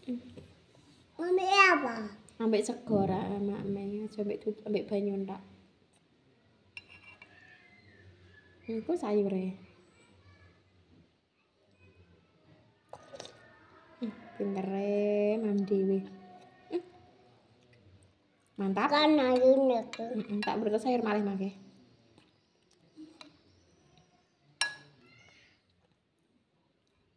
Ambil apa? Ambek sego ra mak-mek, ambek banyu ndak. Iku sayure. Pintere mam dewe. Mantap. Kan ayune. Tak beri sayur malih mangke.